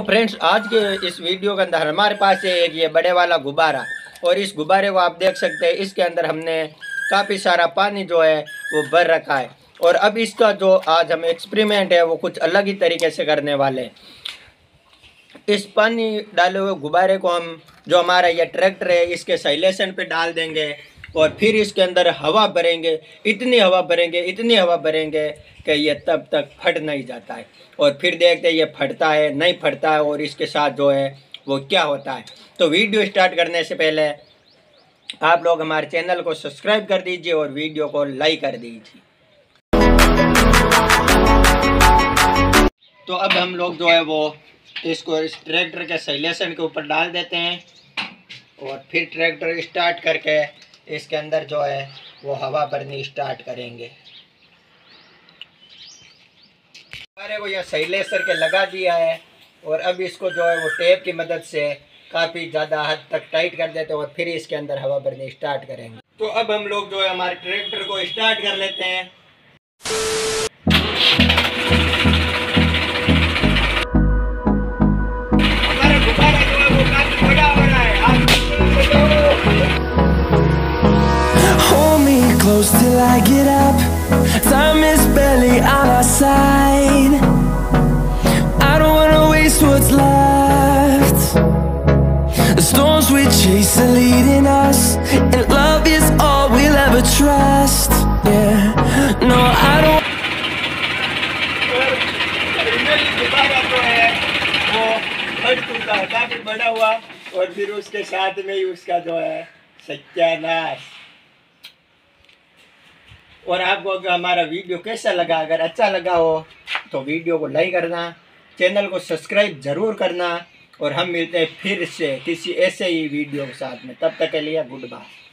Friends, आज के इस वीडियो के अंदर हमारे पास है एक ये बड़े वाला गुब्बारा, और इस गुब्बारे को आप देख सकते हैं। इसके अंदर हमने काफ़ी सारा पानी जो है वो भर रखा है, और अब इसका जो आज हम एक्सपेरिमेंट है वो कुछ अलग ही तरीके से करने वाले हैं। इस पानी डाले हुए गुब्बारे को हम जो हमारा ये ट्रैक्टर है इसके साइलेशन पे डाल देंगे, और फिर इसके अंदर हवा भरेंगे। इतनी हवा भरेंगे कि ये तब तक फट नहीं जाता है, और फिर देखते हैं ये फटता है नहीं फटता है, और इसके साथ जो है वो क्या होता है। तो वीडियो स्टार्ट करने से पहले आप लोग हमारे चैनल को सब्सक्राइब कर दीजिए और वीडियो को लाइक कर दीजिए। तो अब हम लोग जो है वो इसको इस ट्रैक्टर के साइलेशन के ऊपर डाल देते हैं, और फिर ट्रैक्टर स्टार्ट करके इसके अंदर जो है वो हवा भरनी स्टार्ट करेंगे। हमारे को यह साइलेशन के लगा दिया है, और अब इसको जो है वो टेप की मदद से काफ़ी ज़्यादा हद तक टाइट कर देते हैं, और फिर इसके अंदर हवा भरनी स्टार्ट करेंगे। तो अब हम लोग जो है हमारे ट्रैक्टर को स्टार्ट कर लेते हैं। हमारा गुब्बारा जो है वो काफ़ी बड़ा हो रहा है। Hold me close till I get up. Time is barely on our side. I don't wanna waste what's left. The storms we chase are leading us, and love is all we'll ever trust. Yeah, no, I don't. गुब्बारा जो है वो फट चुका है, काफ़ी बड़ा हुआ, और फिर उसके साथ में ही उसका जो है सत्यानाश। और आपको अगर हमारा वीडियो कैसा लगा, अगर अच्छा लगा हो तो वीडियो को लाइक करना, चैनल को सब्सक्राइब ज़रूर करना, और हम मिलते हैं फिर से किसी ऐसे ही वीडियो के साथ में। तब तक के लिए गुड बाय।